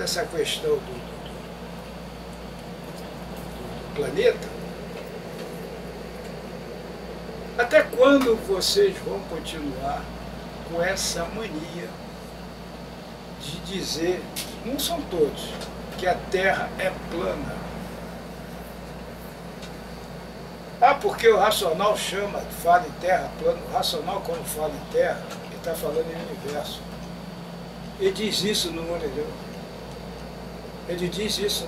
essa questão do planeta, até quando vocês vão continuar com essa mania de dizer, não são todos, que a Terra é plana? Ah, porque o racional fala em Terra plana. O racional, quando fala em Terra, ele está falando em universo. Ele diz isso no orelhão. Ele diz isso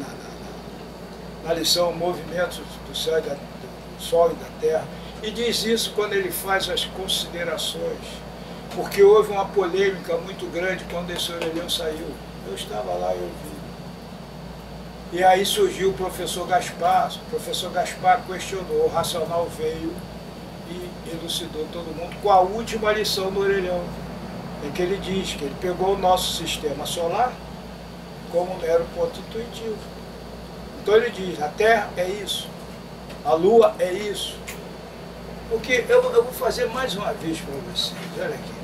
na lição Movimentos do Sol e da Terra. E diz isso quando ele faz as considerações. Porque houve uma polêmica muito grande quando esse orelhão saiu. Eu estava lá e eu vi. E aí surgiu o professor Gaspar. O professor Gaspar questionou, o racional veio e elucidou todo mundo com a última lição do orelhão, em que ele diz que ele pegou o nosso sistema solar como um mero ponto intuitivo. Então ele diz, a Terra é isso, a Lua é isso. Porque eu vou fazer mais uma vez para vocês, olha aqui.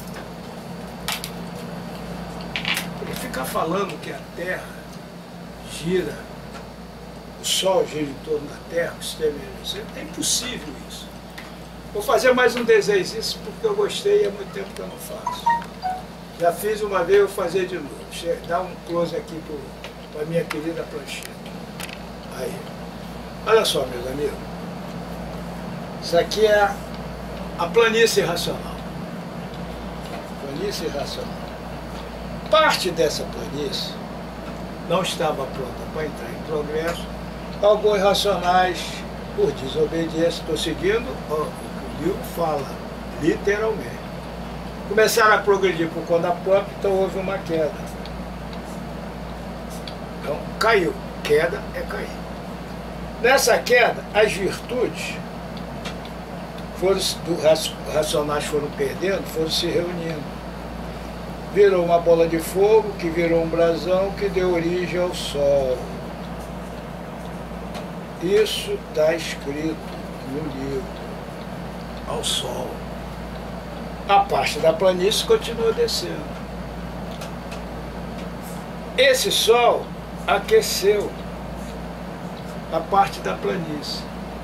Ele fica falando que a Terra gira, o Sol gira em torno da Terra, o sistema é impossível isso. Vou fazer mais um desenho isso porque eu gostei e há muito tempo que eu não faço. Já fiz uma vez, vou fazer de novo. Dá um close aqui para a minha querida prancheta. Aí. Olha só, meus amigos. Isso aqui é a planície racional. Planície racional. Parte dessa planície não estava pronta para entrar em progresso. Alguns racionais, por desobediência, estou seguindo o que o livro fala, literalmente. Começaram a progredir por conta própria, então houve uma queda. Então, caiu. Queda é cair. Nessa queda, as virtudes racionais foram perdendo, foram se reunindo. Virou uma bola de fogo, que virou um brasão, que deu origem ao Sol. Isso está escrito no livro, ao Sol. A parte da planície continua descendo. Esse Sol aqueceu a parte da planície.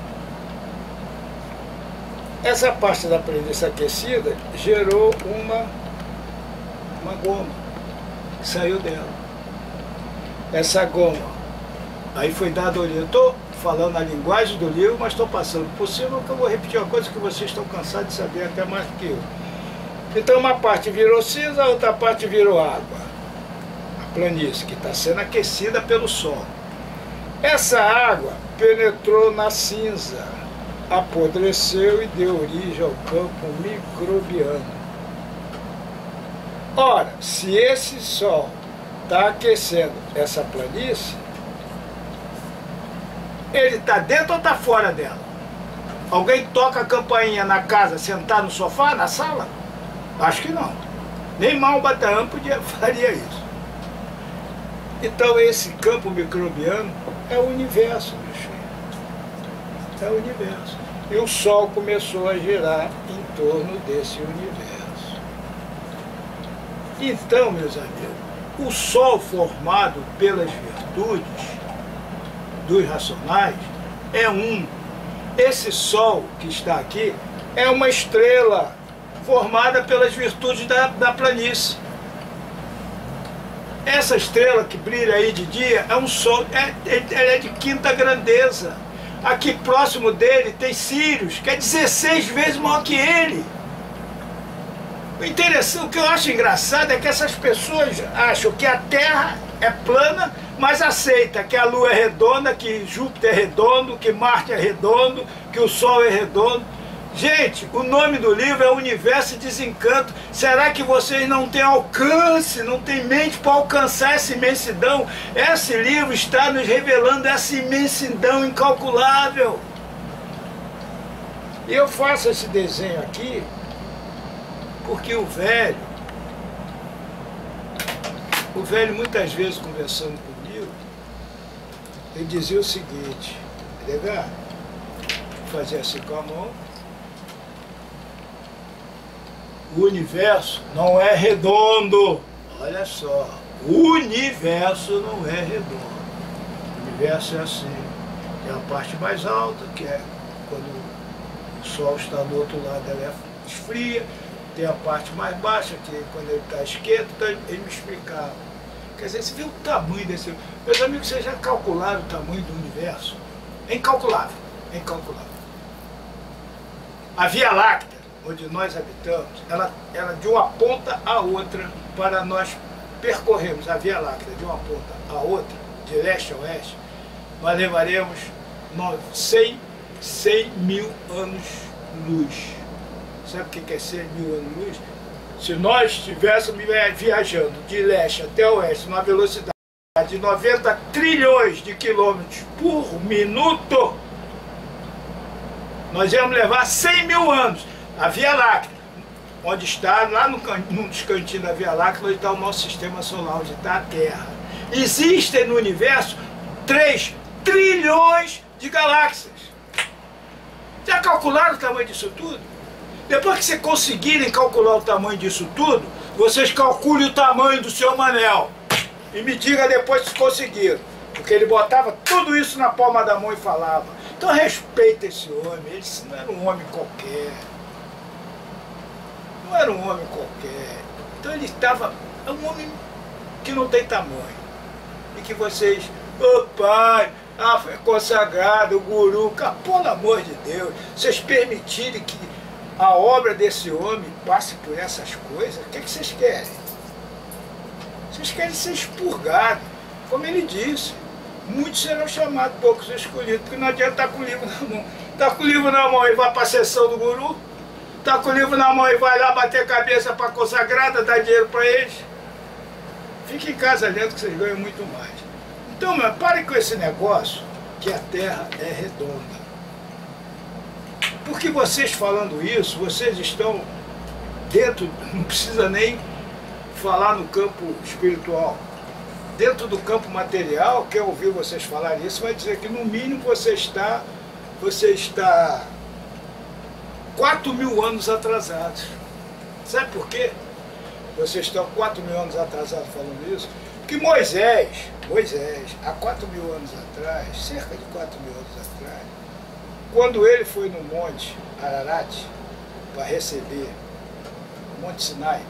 Essa parte da planície aquecida gerou uma goma que saiu dela. Essa goma, aí foi dada origem. Estou falando a linguagem do livro, mas estou passando por cima, que eu vou repetir uma coisa que vocês estão cansados de saber até mais do que eu. Então uma parte virou cinza, a outra parte virou água. A planície, que está sendo aquecida pelo Sol. Essa água penetrou na cinza, apodreceu e deu origem ao campo microbiano. Ora, se esse Sol está aquecendo essa planície, ele está dentro ou está fora dela? Alguém toca a campainha na casa, sentar no sofá, na sala? Acho que não. Nem Maombataan faria isso. Então esse campo microbiano é o universo, meu filho. É o universo. E o Sol começou a girar em torno desse universo. Então, meus amigos, o Sol formado pelas virtudes dos racionais é um. Esse Sol que está aqui é uma estrela formada pelas virtudes da planície. Essa estrela que brilha aí de dia é um Sol, ela é de quinta grandeza. Aqui próximo dele tem Sírius, que é 16 vezes maior que ele. O interessante, o que eu acho engraçado é que essas pessoas acham que a Terra é plana, mas aceita que a Lua é redonda, que Júpiter é redondo, que Marte é redondo, que o Sol é redondo. Gente, o nome do livro é Universo e Desencanto. Será que vocês não têm alcance, não têm mente para alcançar essa imensidão? Esse livro está nos revelando essa imensidão incalculável. E eu faço esse desenho aqui porque o velho muitas vezes conversando comigo, ele dizia o seguinte: legal, fazia assim com a mão. O universo não é redondo. Olha só, O universo não é redondo. O universo é assim. Tem a parte mais alta, que é quando o Sol está do outro lado, ela esfria. Tem a parte mais baixa, que é quando ele está à esquerda. Então ele me explicava. Quer dizer, você vê o tamanho desse... Meus amigos, vocês já calcularam o tamanho do universo? É incalculável. É incalculável. A Via Láctea, onde nós habitamos, ela de uma ponta a outra, para nós percorrermos a Via Láctea de uma ponta a outra, de leste a oeste, nós levaremos 100 mil anos-luz. Sabe o que é 100 mil anos-luz? Se nós estivéssemos viajando de leste até oeste, numa velocidade de 90 trilhões de quilômetros por minuto, nós íamos levar 100 mil anos. A Via Láctea, onde está, lá num dos cantinhos da Via Láctea, onde está o nosso sistema solar, onde está a Terra. Existem no universo 3 trilhões de galáxias. Já calcularam o tamanho disso tudo? Depois que vocês conseguirem calcular o tamanho disso tudo, vocês calculem o tamanho do seu Manel. E me diga depois se conseguiram. Porque ele botava tudo isso na palma da mão e falava. Então respeita esse homem, ele não era um homem qualquer. Não era um homem qualquer. Então ele estava, é um homem que não tem tamanho. E que vocês, ô pai, foi consagrado, o guru, pelo amor de Deus, vocês permitirem que a obra desse homem passe por essas coisas, o que vocês querem? Vocês querem ser expurgados, como ele disse. Muitos serão chamados, poucos escolhidos, porque não adianta estar com o livro na mão. Está com o livro na mão e vai para a sessão do guru? Está com o livro na mão e vai lá bater cabeça para a consagrada, dar dinheiro para eles? Fique em casa lendo que vocês ganham muito mais. Então, meu, parem com esse negócio que a Terra é redonda. Porque vocês falando isso, vocês estão dentro, não precisa nem falar no campo espiritual. Dentro do campo material, quem ouvir vocês falarem isso, vai dizer que no mínimo você está 4 mil anos atrasados. Sabe por quê? Vocês estão 4 mil anos atrasados falando isso? Porque Moisés, há 4 mil anos atrás, cerca de 4 mil anos atrás, quando ele foi no Monte Ararat para receber Monte Sinai,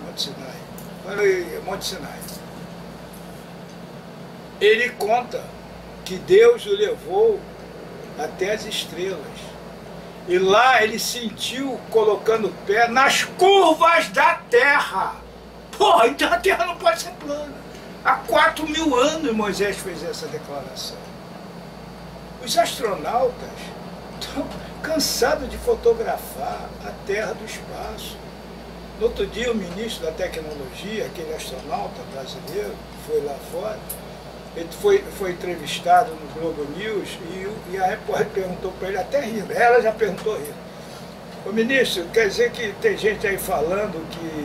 ele conta que Deus o levou até as estrelas. E lá ele sentiu colocando o pé nas curvas da Terra. Porra, então a Terra não pode ser plana. Há 4 mil anos Moisés fez essa declaração. Os astronautas estão cansados de fotografar a Terra do espaço. No outro dia o ministro da tecnologia, aquele astronauta brasileiro, foi lá fora, ele foi entrevistado no Globo News e a repórter perguntou para ele, até rindo, ela já perguntou rindo. Ô ministro, quer dizer que tem gente aí falando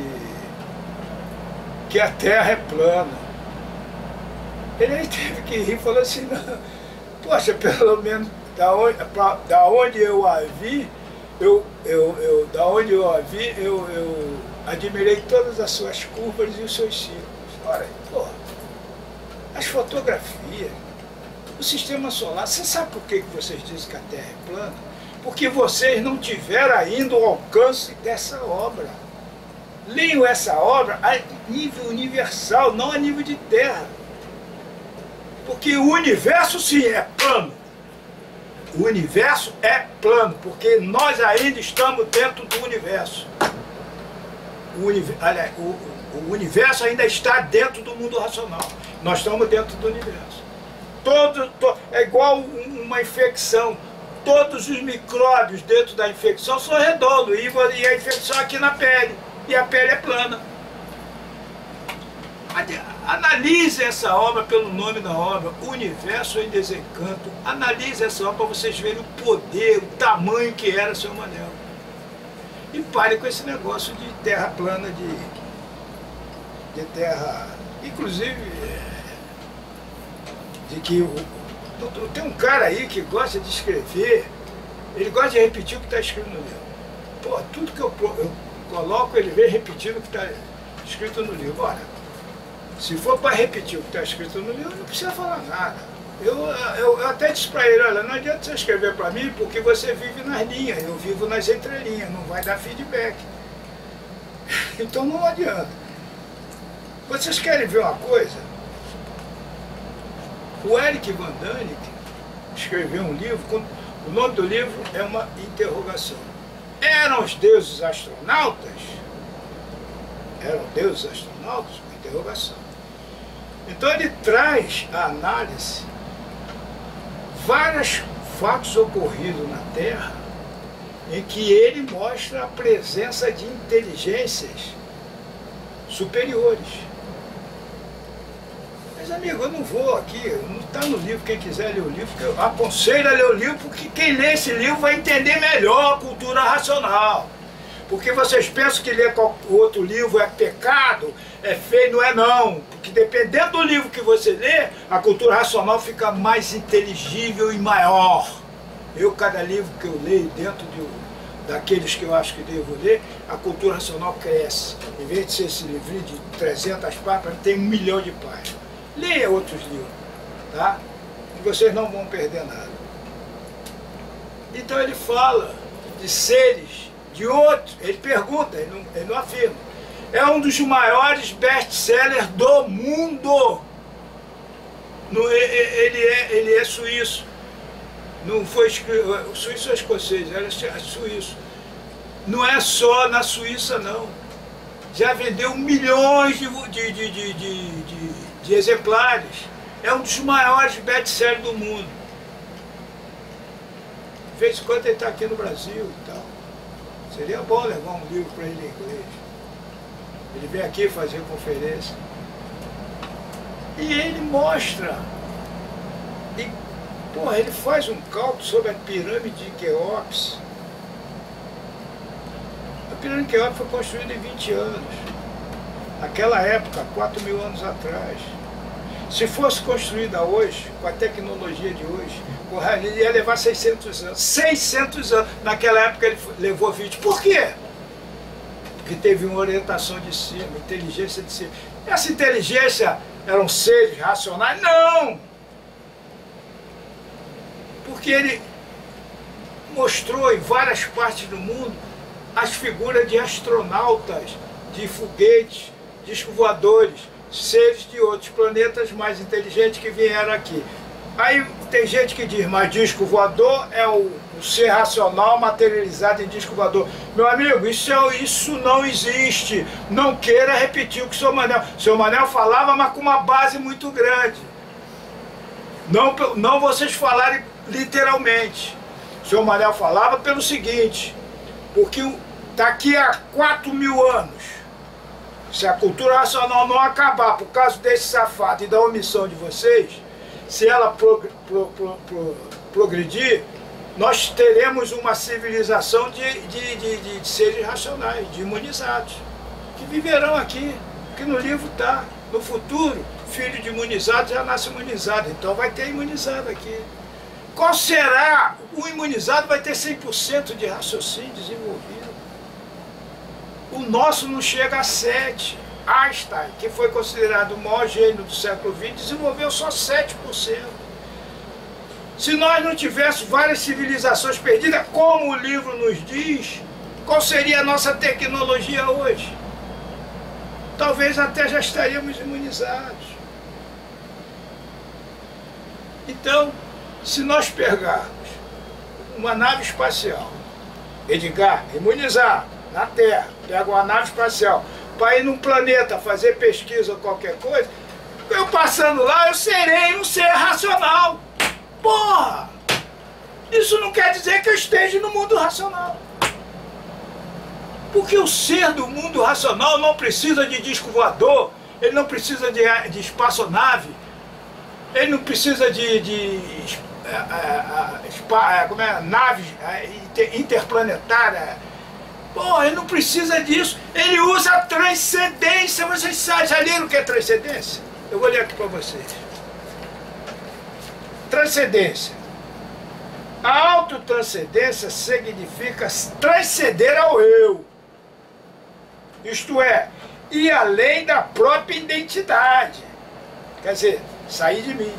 que a Terra é plana. Ele aí teve que rir e falou assim, não, poxa, pelo menos da onde eu a vi, eu admirei todas as suas curvas e os seus círculos. Olha aí, porra. As fotografias, o sistema solar, você sabe por que vocês dizem que a Terra é plana? Porque vocês não tiveram ainda o alcance dessa obra. Leiam essa obra a nível universal, não a nível de Terra. Porque o universo sim é plano. O universo é plano, porque nós ainda estamos dentro do universo. O universo ainda está dentro do mundo racional. Nós estamos dentro do universo. É igual uma infecção. Todos os micróbios dentro da infecção são redondos. E a infecção é aqui na pele. E a pele é plana. Analise essa obra pelo nome da obra, Universo em Desencanto. Analise essa obra para vocês verem o poder, o tamanho que era seu Manel. E pare com esse negócio de terra plana, de terra... Inclusive, de que tem um cara aí que gosta de escrever, ele gosta de repetir o que está escrito no livro. Pô, tudo que eu coloco, ele vem repetindo o que está escrito no livro. Olha, Se for para repetir o que está escrito no livro, não precisa falar nada. Eu até disse para ele, olha, não adianta você escrever para mim porque você vive nas linhas, eu vivo nas entrelinhas, não vai dar feedback. Então não adianta. Vocês querem ver uma coisa? O Eric Van Daniken escreveu um livro, o nome do livro é uma interrogação. Eram os deuses astronautas? Eram deuses astronautas? Uma interrogação. Então ele traz a análise vários fatos ocorridos na Terra em que ele mostra a presença de inteligências superiores. Mas, amigo, eu não vou aqui, não está no livro, quem quiser ler o livro, porque eu aconselho a ler o livro, porque quem lê esse livro vai entender melhor a cultura racional. Porque vocês pensam que ler o outro livro é pecado, é feio, não é não. Porque dependendo do livro que você lê, a cultura racional fica mais inteligível e maior. Cada livro que eu leio dentro daqueles que eu acho que devo ler, a cultura racional cresce. Em vez de ser esse livrinho de 300 páginas, tem 1 milhão de páginas. Leia outros livros, tá? E vocês não vão perder nada. Então ele fala de seres, de outros, ele pergunta, ele não afirma. É um dos maiores best-sellers do mundo. Ele é suíço. Não foi escrito, suíço ou escocês, era suíço. Não é só na Suíça, não. Já vendeu milhões de exemplares. É um dos maiores best-sellers do mundo. De vez em quando ele está aqui no Brasil e tal. Seria bom levar um livro para ele em inglês. Ele vem aqui fazer conferência. E ele mostra. E, porra, ele faz um cálculo sobre a pirâmide de Quéops. A pirâmide de Quéops foi construída em 20 anos. Naquela época, 4.000 anos atrás. Se fosse construída hoje, com a tecnologia de hoje, ele ia levar 600 anos. 600 anos! Naquela época ele levou 20. Por quê? Porque teve uma orientação de cima, inteligência de cima. Essa inteligência eram seres racionais? Não! Porque ele mostrou em várias partes do mundo as figuras de astronautas, de foguetes, discos voadores, seres de outros planetas mais inteligentes que vieram aqui. Aí tem gente que diz, mas disco voador é o ser racional materializado em disco voador. Meu amigo, isso não existe. Não queira repetir o que o seu Manel. O seu Manel falava, mas com uma base muito grande. Não vocês falarem literalmente. O seu Manel falava pelo seguinte, porque daqui a 4.000 anos, se a cultura racional não acabar por causa desse safado e da omissão de vocês, se ela progredir, nós teremos uma civilização de seres racionais, de imunizados, que viverão aqui, que no livro está. No futuro, filho de imunizado já nasce imunizado, então vai ter imunizado aqui. Qual será? O imunizado vai ter 100% de raciocínio desenvolvido. O nosso não chega a 7%. Einstein, que foi considerado o maior gênio do século XX, desenvolveu só 7%. Se nós não tivéssemos várias civilizações perdidas, como o livro nos diz, qual seria a nossa tecnologia hoje? Talvez até já estaríamos imunizados. Então, se nós pegarmos uma nave espacial, Edgar, imunizar na Terra, pega uma nave espacial, para ir num planeta fazer pesquisa ou qualquer coisa, eu passando lá, eu serei um ser racional. Porra! Isso não quer dizer que eu esteja no mundo racional. Porque o ser do mundo racional não precisa de disco voador, ele não precisa de espaçonave, ele não precisa naves interplanetárias. Pô, ele não precisa disso, ele usa a transcendência. Vocês já leram o que é transcendência? Eu vou ler aqui para vocês. Transcendência. A autotranscendência significa transcender ao eu. Isto é, e além da própria identidade. Quer dizer, sair de mim.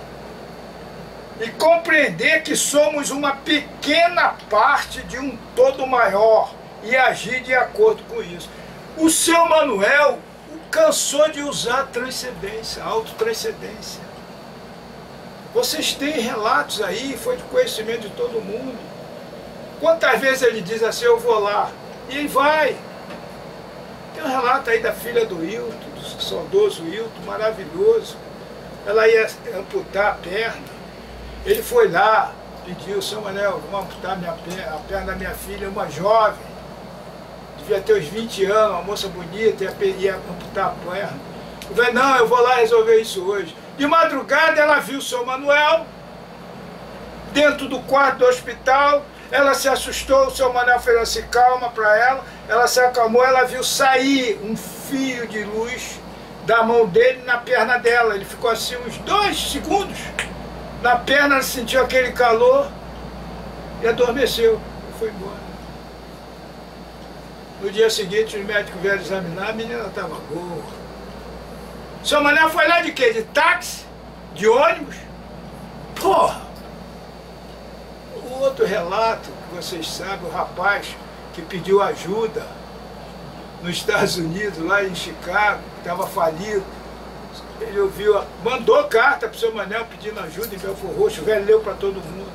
E compreender que somos uma pequena parte de um todo maior e agir de acordo com isso. O seu Manuel cansou de usar a transcendência, a autotranscendência. Vocês têm relatos aí, foi de conhecimento de todo mundo. Quantas vezes ele diz assim, eu vou lá, e ele vai. Tem um relato aí da filha do Hilton, do saudoso Hilton, maravilhoso. Ela ia amputar a perna. Ele foi lá, pediu, seu Manuel, vamos amputar a perna da minha filha, uma jovem. Devia ter uns 20 anos, uma moça bonita, ia amputar a perna. Eu falei, não, eu vou lá resolver isso hoje. De madrugada ela viu o seu Manuel dentro do quarto do hospital, ela se assustou, o seu Manuel fez assim, calma para ela se acalmou, ela viu sair um fio de luz da mão dele na perna dela. Ele ficou assim uns 2 segundos na perna, ela sentiu aquele calor e adormeceu e foi embora. No dia seguinte, os médicos vieram examinar, a menina estava boa. O seu Manuel foi lá de quê? De táxi? De ônibus? Porra! O outro relato, que vocês sabem, o rapaz que pediu ajuda nos Estados Unidos, lá em Chicago, estava falido. Ele ouviu, mandou carta para o seu Manuel pedindo ajuda em Belfor Roxo, o velho leu para todo mundo.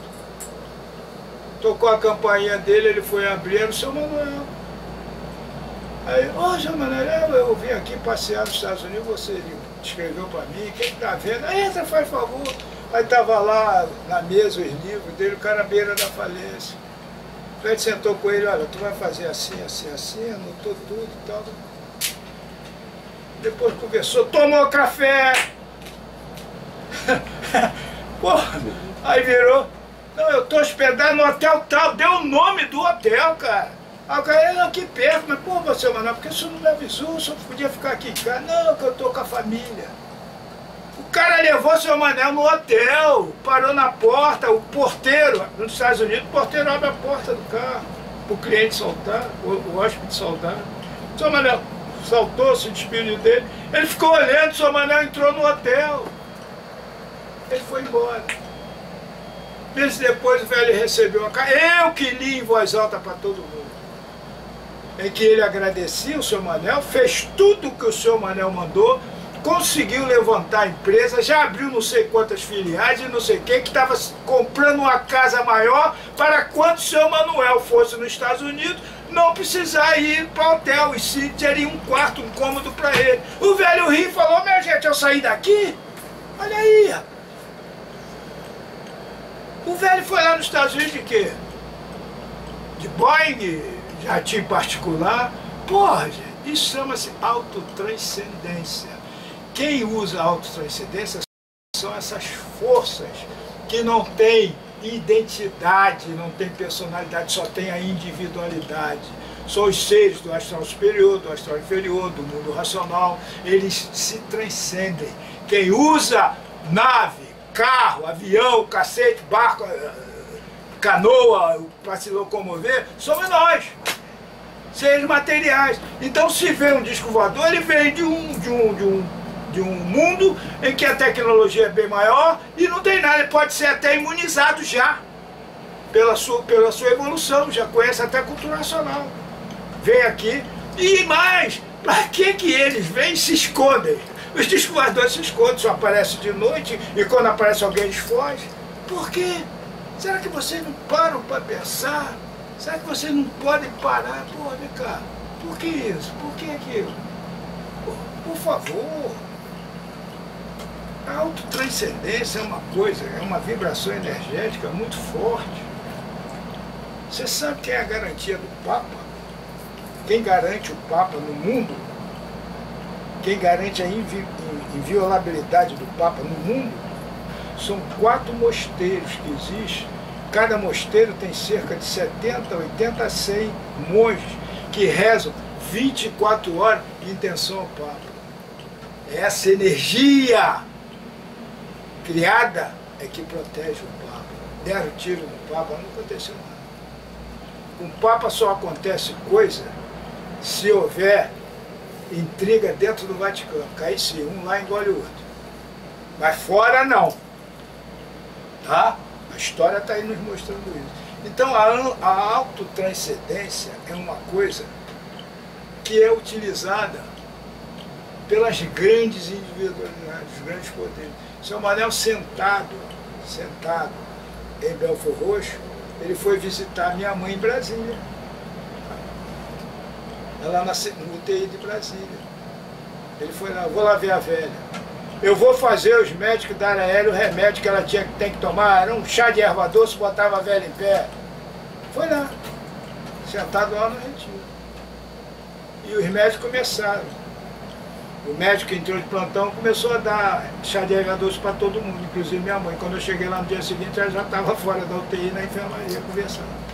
Tocou a campainha dele, ele foi abrir, era o seu Manuel. Aí, seu Manuel, eu vim aqui passear nos Estados Unidos, você escreveu para mim, quem está vendo? Entra, faz favor. Aí estava lá na mesa os livros dele, o cara à beira da falência. Aí ele sentou com ele, olha, tu vai fazer assim, assim, assim, anotou tudo e tal. Depois conversou, tomou café. Porra, aí virou, não, eu estou hospedado no hotel tal, deu o nome do hotel, cara. Aí o cara, aqui perto, mas pô, você, Manuel, por que você não me avisou? Só podia ficar aqui em casa. Não, que eu estou com a família. O cara levou o seu Manuel no hotel, parou na porta, o porteiro, nos Estados Unidos, o porteiro abre a porta do carro, para o cliente soltar, o hóspede soltar. O seu Manuel saltou, se despediu dele, ele ficou olhando, o seu Manuel entrou no hotel. Ele foi embora. Meses depois o velho recebeu a carta, eu que li em voz alta para todo mundo. Em que ele agradecia o seu Manuel, fez tudo o que o seu Manuel mandou, conseguiu levantar a empresa, já abriu não sei quantas filiais e não sei quem, que estava comprando uma casa maior para quando o seu Manuel fosse nos Estados Unidos, não precisar ir para o hotel, e sim teria um quarto, um cômodo para ele. O velho riu e falou, minha gente, eu saí daqui? Olha aí, rapaz. O velho foi lá nos Estados Unidos de quê? De Boeing, jatinho particular. Porra, gente, isso chama-se autotranscendência. Quem usa autotranscendência são essas forças que não têm identidade, não têm personalidade, só tem a individualidade. São os seres do astral superior, do astral inferior, do mundo racional, eles se transcendem. Quem usa nave, carro, avião, cacete, barco, canoa, para se locomover, somos nós, seres materiais. Então, se vem um disco voador, ele vem de um mundo em que a tecnologia é bem maior e não tem nada, ele pode ser até imunizado já, pela sua evolução, já conhece até a cultura nacional. Vem aqui, e mais, para que eles vêm e se escondem? Os discos voadores se escondem, só aparecem de noite e quando aparece alguém eles fogem. Por quê? Será que vocês não param para pensar? Será que vocês não podem parar? Pô, vem cá, por que isso? Por que aquilo? Por favor. A autotranscendência é uma coisa, é uma vibração energética muito forte. Você sabe quem é a garantia do Papa? Quem garante o Papa no mundo? Quem garante a inviolabilidade do Papa no mundo? São 4 mosteiros que existem. Cada mosteiro tem cerca de 70, 80 a 100 monges que rezam 24 horas em intenção ao Papa. Essa energia criada é que protege o Papa. Deram tiro no Papa, não aconteceu nada. Com o Papa só acontece coisa se houver intriga dentro do Vaticano, que aí sim, um lá engole o outro. Mas fora não. Tá? A história está aí nos mostrando isso. Então a autotranscendência é uma coisa que é utilizada pelas grandes individualidades, os grandes poderes. Seu Manel sentado em Belford Roxo, ele foi visitar minha mãe em Brasília. Ela no UTI de Brasília. Ele foi lá, vou lá ver a velha. Eu vou fazer os médicos darem a ela o remédio que ela tem que tomar. Era um chá de erva doce, botava a velha em pé. Foi lá, sentado lá no retiro. E os médicos começaram. O médico que entrou de plantão começou a dar chá de erva doce para todo mundo, inclusive minha mãe. Quando eu cheguei lá no dia seguinte, ela já estava fora da UTI na enfermaria conversando.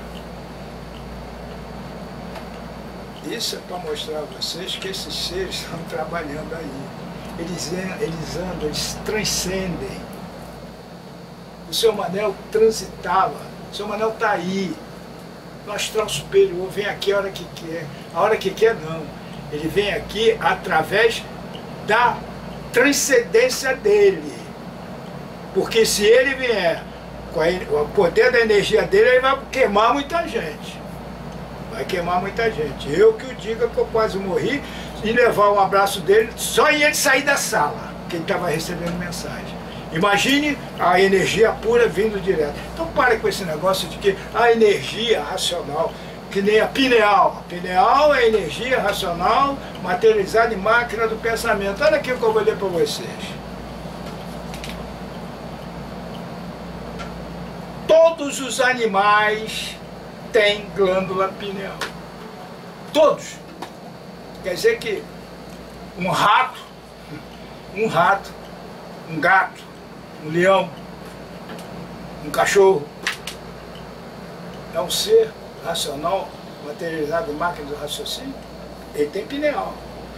Isso é para mostrar a vocês que esses seres estão trabalhando aí. Eles andam, eles transcendem. O seu Manel transitava, o seu Manel está aí, no astral superior, vem aqui a hora que quer. A hora que quer não, ele vem aqui através da transcendência dele. Porque se ele vier com o poder da energia dele, ele vai queimar muita gente. Vai queimar muita gente. Eu que o diga que eu quase morri e levar um abraço dele só em ele sair da sala, que ele estava recebendo mensagem. Imagine a energia pura vindo direto. Então pare com esse negócio de que a energia racional, que nem a pineal. A pineal é energia racional materializada em máquina do pensamento. Olha aqui o que eu vou ler para vocês. Todos os animais têm glândula pineal. Todos. Quer dizer que um rato, um gato, um leão, um cachorro, é um ser racional materializado em máquina do raciocínio, ele tem pineal.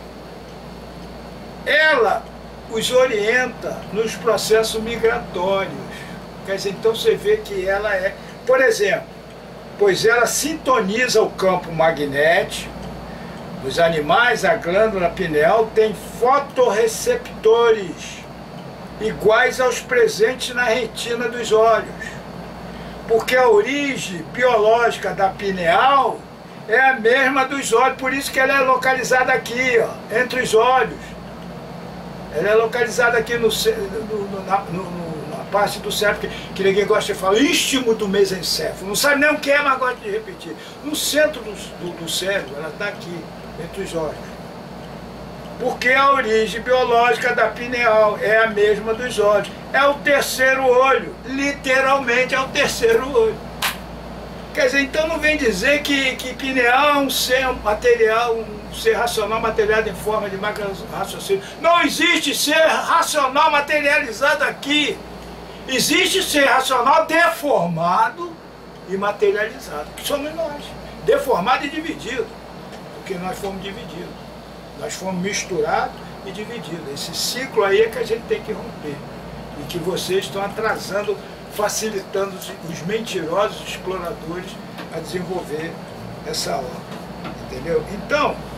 Ela os orienta nos processos migratórios. Quer dizer, então você vê que ela é, por exemplo, pois ela sintoniza o campo magnético. Os animais, a glândula pineal tem fotorreceptores iguais aos presentes na retina dos olhos. Porque a origem biológica da pineal é a mesma dos olhos, por isso que ela é localizada aqui, ó, entre os olhos. Ela é localizada aqui na parte do cérebro, que ninguém gosta de falar, istmo do mesencéfalo. Não sabe nem o que é, mas gosta de repetir. No centro do cérebro, ela está aqui, entre os olhos. Porque a origem biológica da pineal é a mesma dos olhos. É o terceiro olho, literalmente é o terceiro olho. Quer dizer, então não vem dizer que pineal é um ser material, um ser racional materializado em forma de máquina de raciocínio. Não existe ser racional materializado aqui. Existe ser racional deformado e materializado, que somos nós. Deformado e dividido, porque nós fomos divididos. Nós fomos misturados e divididos. Esse ciclo aí é que a gente tem que romper. E que vocês estão atrasando, facilitando os mentirosos exploradores a desenvolver essa obra. Entendeu? Então,